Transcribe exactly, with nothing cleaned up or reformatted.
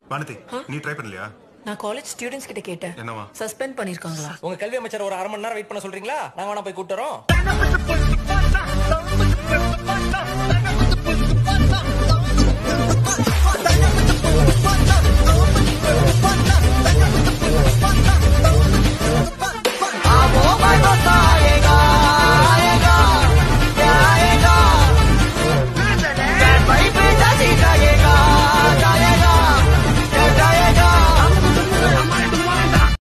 வானதி நீ ட்ரை பண்ணலையா? நான் காலேஜ் ஸ்டூடண்ட்ஸ் கிட்ட கேட்டேன். என்னவா? சஸ்பெண்ட் பண்ணிருக்காங்களா? உங்க கல்வி அமைச்சர் ஒரு அரை மணி நேரம் வெயிட் பண்ண சொல்றீங்களா? நாங்க வேணா போய் கூட்டுறோம்.